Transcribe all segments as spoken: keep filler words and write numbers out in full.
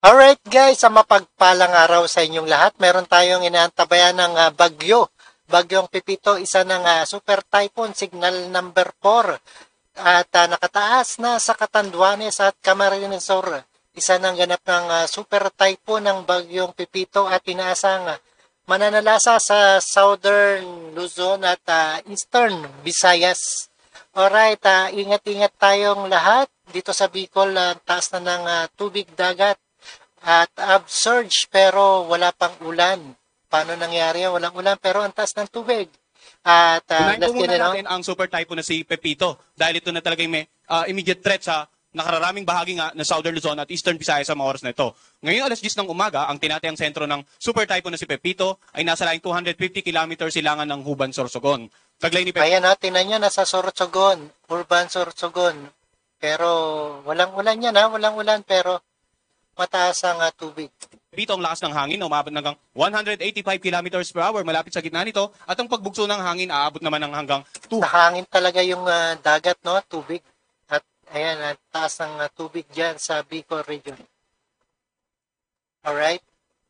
Alright guys, sa mapagpalang araw sa inyong lahat, meron tayong inaantabayan ng uh, bagyo. Bagyong Pepito, isa ng uh, super typhoon, signal number four. At uh, nakataas na sa Catanduanes at Camarines Sur. Isa ng ganap ng uh, super typhoon ng Bagyong Pepito at inaasang uh, mananalasa sa Southern Luzon at uh, Eastern Visayas. Alright, uh, ingat-ingat tayong lahat. Dito sa Bicol, uh, taas na ng uh, tubig dagat. At upsurge pero wala pang ulan. Paano nangyari? Walang ulan pero ang taas ng tubig. At uh, Unahin po muna natin ang super typhoon na si Pepito dahil ito na talagang may uh, immediate threat sa nakararaming bahagi nga ng Southern Luzon at Eastern Visayas sa mga oras na ito. Ngayong alas diyes ng umaga, ang tinatayang sentro ng super typhoon na si Pepito ay nasa laing two hundred fifty kilometers silangan ng Huban, Sorsogon. Taglay ni Pepito. Ayan ha, tinan nyo, nasa Sorsogon, Urban Sorsogon. Pero walang ulan yan ha, walang ulan pero mataas ang uh, tubig. Dito ang lakas ng hangin na umabot hanggang one hundred eighty-five kilometers per hour malapit sa gitna nito at ang pagbugso ng hangin aabot naman ng hanggang two. Nahangin talaga yung uh, dagat, no? Tubig. At ayan, uh, taas ng uh, tubig dyan sa Bicol region. Alright?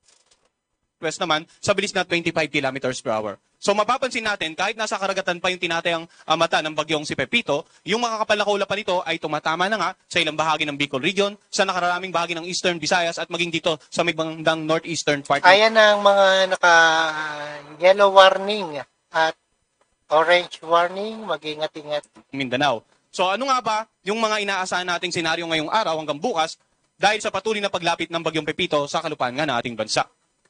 West naman sa bilis na twenty-five kilometers per hour. So mapapansin natin, kahit nasa karagatan pa yung tinatayang uh, mata ng bagyong si Pepito, yung mga kapal na kaulap nito ay tumatama na nga sa ilang bahagi ng Bicol region, sa nakararaming bahagi ng Eastern Visayas at maging dito sa may bandang northeastern part. Ayan ang mga naka-yellow warning at orange warning, mag-ingat-ingat. Mindanao. So ano nga ba yung mga inaasahan nating senaryo ngayong araw hanggang bukas dahil sa patuloy na paglapit ng bagyong Pepito sa kalupaan nga ng ating bansa?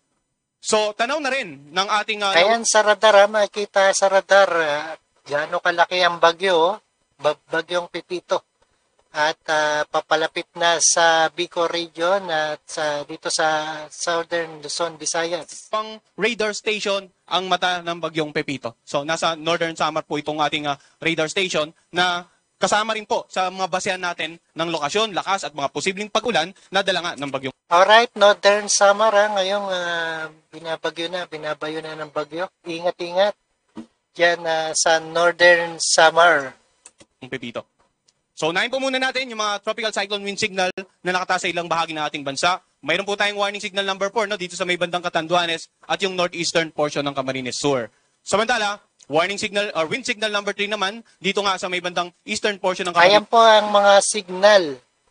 So, tanaw na rin ng ating... Uh, Ayan sa radar, ha, makikita sa radar, uh, gaano kalaki ang bagyo, oh, bagyong Pepito. At uh, papalapit na sa Bicol region at sa, dito sa Southern Luzon, Visayas. Pang radar station ang mata ng bagyong Pepito. So, nasa Northern Samar po itong ating uh, radar station na kasama rin po sa mga basehan natin ng lokasyon, lakas at mga posibleng pag-ulan na dala nga ng bagyong. Alright, Northern Samar, ha, ngayong uh, binabagyo na, binabayo na ng bagyo. Ingat-ingat dyan uh, sa Northern Samar. Pepito. So, unahin po muna natin yung mga tropical cyclone wind signal na nakataas sa ilang bahagi ng ating bansa. Mayroon po tayong warning signal number four no, dito sa may bandang Catanduanes at yung northeastern portion ng Camarines Sur. Samantala, warning signal or wind signal number three naman dito nga sa may bandang eastern portion ng Camarines. Ayan po ang mga signal.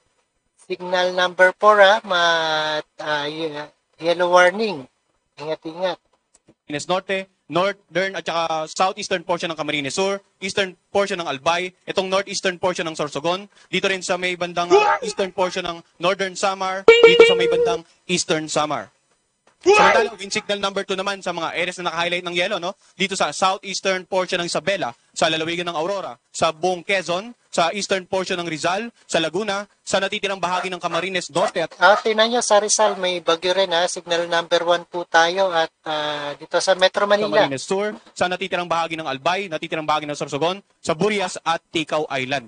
Signal number four, ha, ma, uh, yellow warning. Ingat-ingat. Camarines Norte, northern at saka southeastern portion ng Camarines Sur, eastern portion ng Albay, itong northeastern portion ng Sorsogon, dito rin sa may bandang uh, eastern portion ng Northern Samar, dito sa may bandang Eastern Samar. Samantala, wind signal number two naman sa mga areas na naka-highlight ng yellow, no? Dito sa southeastern portion ng Isabela, sa lalawigan ng Aurora, sa buong Quezon, sa eastern portion ng Rizal, sa Laguna, sa natitirang bahagi ng Camarines Norte at... Ah, tinan nyo, sa Rizal may bagyo rin, ha. Signal number one po tayo at uh, dito sa Metro Manila. Camarines Sur, sa natitirang bahagi ng Albay, natitirang bahagi ng Sorsogon, sa Burias at Ticao Island.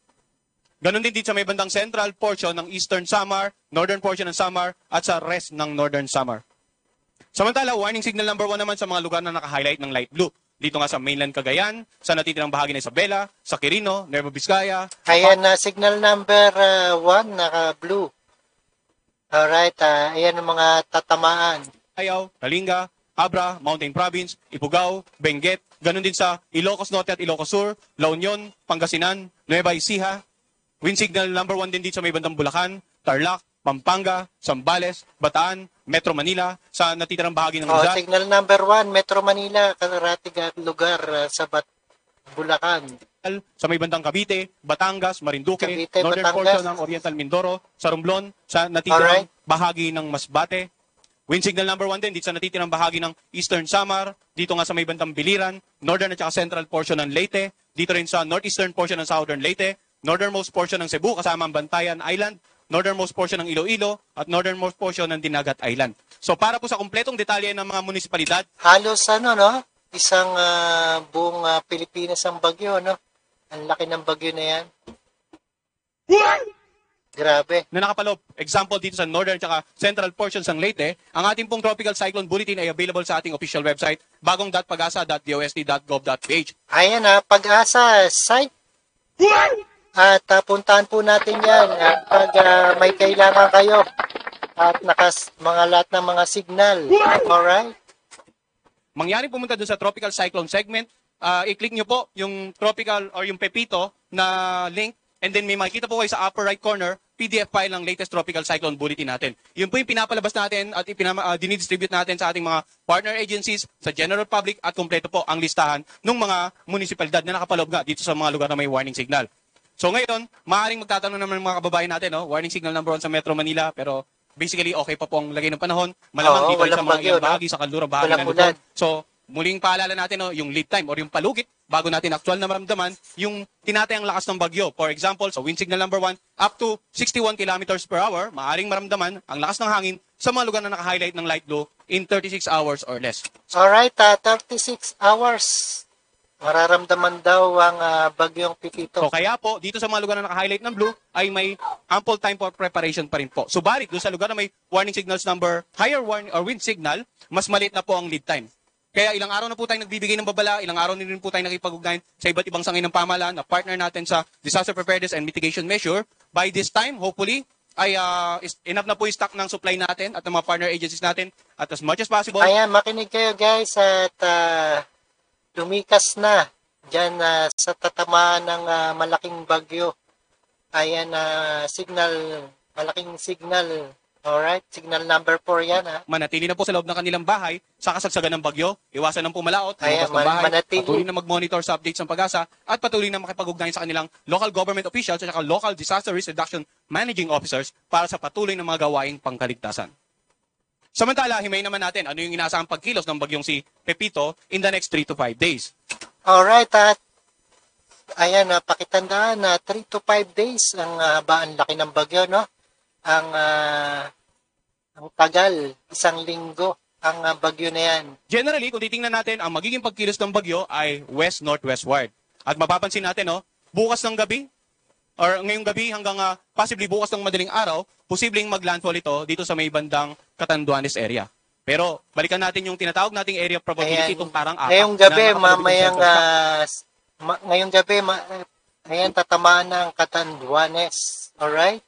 Ganon din dito sa may bandang central portion ng Eastern Samar, northern portion ng Samar, at sa rest ng Northern Samar. Samantala, warning signal number one naman sa mga lugar na naka-highlight ng light blue. Dito nga sa mainland Cagayan, sa natitirang bahagi ng Isabela, sa Quirino, Nueva Vizcaya. Ayan na, uh, signal number uh, one, naka-blue. Alright, uh, ayan ang mga tatamaan. Ayaw, Kalinga, Abra, Mountain Province, Ifugao, Benguet, ganon din sa Ilocos Norte at Ilocos Sur, La Union, Pangasinan, Nueva Ecija. Wind signal number one din dito sa may bandang Bulacan, Tarlac, Pampanga, Zambales, Bataan, Metro Manila, sa natitirang bahagi ng Rizal. Oh, signal number one, Metro Manila, karatig at lugar uh, sa Bat Bulacan. Sa may bandang Cavite, Batangas, Marinduque, Cavite, northern Batangas. portion ng Oriental Mindoro, sa Romblon, sa natitirang Alright. bahagi ng Masbate. Wind signal number one din dito sa natitirang bahagi ng Eastern Samar, dito nga sa may bandang Biliran, northern at saka central portion ng Leyte, dito rin sa northeastern portion ng Southern Leyte, northernmost portion ng Cebu kasama ang Bantayan Island, northernmost portion ng Iloilo at northernmost portion ng Dinagat Island. So para po sa kumpletong detalye ng mga munisipalidad, halos ano, no? Isang uh, buong uh, Pilipinas ang bagyo, no? Ang laki ng bagyo na yan. Grabe. Na nakapaloob, example dito sa northern at central portions ng Leyte, ang ating pong tropical cyclone bulletin ay available sa ating official website, bagong dot pag-asa dot dost dot gov dot ph. Ayan ha, Pag-asa site. At uh, puntahan po natin yan at pag uh, may kailangan kayo. at nakas mga lahat ng mga signal. Alright? Mangyaring pumunta doon sa tropical cyclone segment, uh, i-click nyo po yung tropical or yung Pepito na link, and then may makikita po kayo sa upper right corner, P D F file ng latest tropical cyclone bulletin natin. Yun po yung pinapalabas natin at ipinama, uh, dinidistribute natin sa ating mga partner agencies, sa general public, at kumpleto po ang listahan ng mga munisipalidad na nakapaloob nga dito sa mga lugar na may warning signal. So ngayon, maaaring magtatanong naman ng mga kababayan natin, no? Warning signal number one sa Metro Manila, pero basically okay pa po ang lagay ng panahon. Malamang Oo, dito rin sa walang mga bagyo, ibang bahagi, no? sa kalurang bahagi Walang ng ulan. Luzon. So, muling paalala natin, no, yung lead time or yung palugit bago natin actual na maramdaman yung tinatayang lakas ng bagyo. For example, sa wind signal number one, up to sixty-one kilometers per hour, maaaring maramdaman ang lakas ng hangin sa mga lugar na naka-highlight ng light blue in thirty-six hours or less. Alright, uh, thirty-six hours. Mararamdaman daw ang uh, bagyong Pipito. So kaya po, dito sa mga lugar na naka-highlight ng blue, ay may ample time for preparation pa rin po. Subalit, doon sa lugar na may warning signals number, higher warning or wind signal, mas maliit na po ang lead time. Kaya ilang araw na po tayo nagbibigay ng babala, ilang araw na rin po tayo nakipag-ugnayan sa iba't ibang sangay ng pamahalaan na partner natin sa disaster preparedness and mitigation measure. By this time, hopefully, ay uh, enough na po yung stock ng supply natin at ng mga partner agencies natin at as much as possible. Ayan, makinig kayo guys at uh, lumikas na dyan uh, sa tatamaan ng uh, malaking bagyo. Ayan, uh, signal, malaking signal. Alright, signal number four yan ha. Manatili na po sa loob ng kanilang bahay sa kasagsagan ng bagyo, iwasan ng pumalaot, Ayan, lumabas ng bahay, manatili. patuloy na mag-monitor sa updates ng pag-asa at patuloy na makipag-ugnayan sa kanilang local government officials at saka local disaster risk reduction managing officers para sa patuloy na mga gawaing pangkaligtasan. Samantala, himayin naman natin ano yung inaasahang pagkilos ng bagyong si Pepito in the next three to five days. Alright, at ayan, uh, pakitandaan na three to five days ang uh, ba ang laki ng bagyo, no? Ang uh, ang tagal, isang linggo ang uh, bagyo na yan. Generally, kung titingnan natin, ang magiging pagkilos ng bagyo ay west-northwestward. At mapapansin natin, no, bukas ng gabi, or ngayong gabi hanggang uh, possibly bukas ng madaling araw, posibleng maglandfall ito dito sa may bandang Catanduanes area. Pero balikan natin yung tinatawag nating area of probability, Ayan, itong parang apat. ngayong gabi, na nakapaloob mamayang, ng center. uh, ma- ngayong gabi, ma- ayan, tatamaan ng Catanduanes. Alright?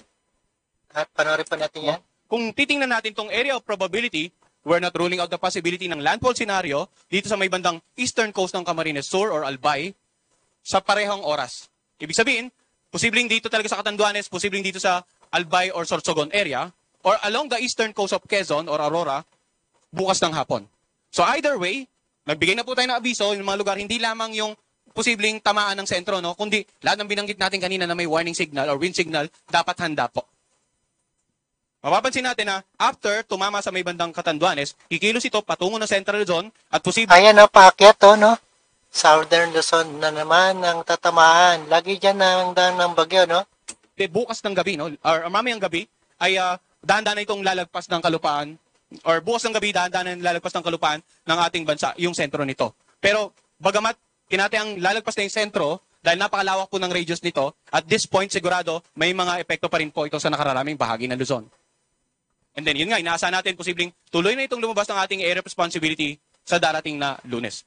At panoorin pa natin yan. Kung titingnan natin tong area of probability, we're not ruling out the possibility ng landfall scenario dito sa may bandang eastern coast ng Camarines Sur or Albay sa parehong oras. Ibig sabihin, posibleng dito talaga sa Catanduanes, posibleng dito sa Albay or Sorsogon area, or along the eastern coast of Quezon or Aurora, bukas ng hapon. So either way, nagbigay na po tayo ng abiso yung mga lugar, hindi lamang yung posibleng tamaan ng sentro, no? Kundi lahat ng binanggit natin kanina na may warning signal or wind signal, dapat handa po. Mapapansin natin na after tumama sa may bandang Catanduanes, kikilos ito patungo ng Central Luzon at posible Ayan, no, paakyat, oh, no? Southern Luzon na naman ang tatamaan. Lagi dyan ang daan ng bagyo, no? bukas ng gabi, no? Or mamayang gabi, ay uh, dahan-dahan na itong lalagpas ng kalupaan, or bukas ng gabi, dahan-dahan na lalagpas ng kalupaan ng ating bansa, yung sentro nito. Pero bagamat kinatayang lalagpas na yung sentro, dahil napakalawak po ng radius nito, at this point sigurado may mga epekto pa rin po ito sa nakararaming bahagi ng Luzon. And then, yun nga, inaasahan natin, posibleng tuloy na itong lumabas ng ating area of responsibility sa darating na Lunes.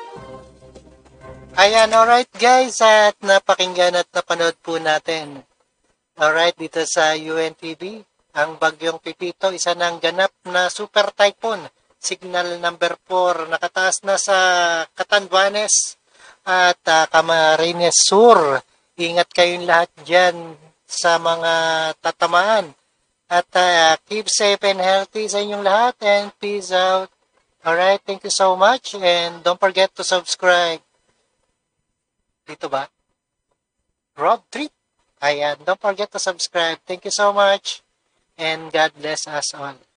Ayan, alright guys, at napakinggan at napanood po natin. Alright, dito sa U N T V, ang bagyong Pipito, isa ng ganap na super typhoon. Signal number four, nakataas na sa Catanduanes at uh, Camarines Sur. Ingat kayong lahat dyan sa mga tatamaan. At uh, keep safe and healthy sa inyong lahat and peace out. Alright, thank you so much and don't forget to subscribe. Dito ba? Rob Treat. Ayan, don't forget to subscribe. Thank you so much and God bless us all.